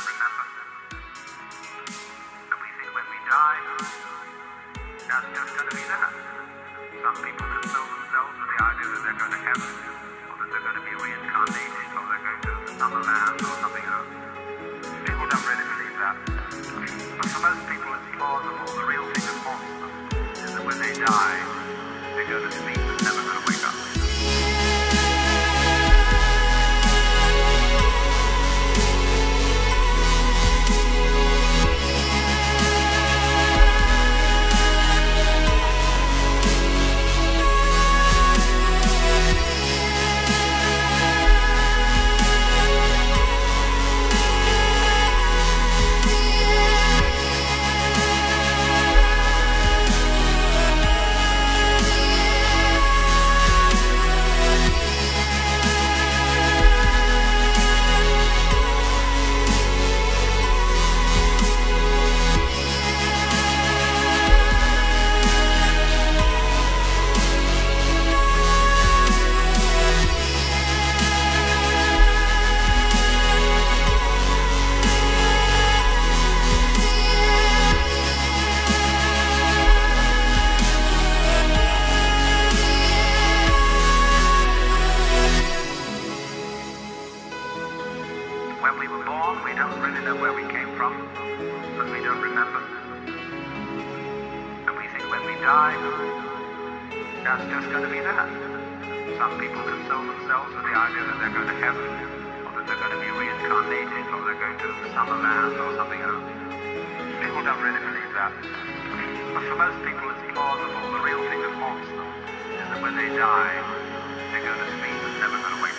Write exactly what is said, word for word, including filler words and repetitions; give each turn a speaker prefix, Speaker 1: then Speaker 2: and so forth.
Speaker 1: don't remember. And we think when we die, that's just going to be that. Some people console themselves with the idea that they're going to heaven, or that they're going to be reincarnated, or they're going to the summer land, or something else. People don't really believe that. But for most people it's plausible. The real thing that haunts them is that when they die, they go to sleep and never going to wake up. When we were born, we don't really know where we came from, because we don't remember. And we think when we die, that's just going to be that. Some people console themselves with the idea that they're going to heaven, or that they're going to be reincarnated, or they're going to the summer land, or something else. People don't really believe that. But for most people it's plausible. The real thing that haunts them is that when they die, they go to sleep and never going to wake up.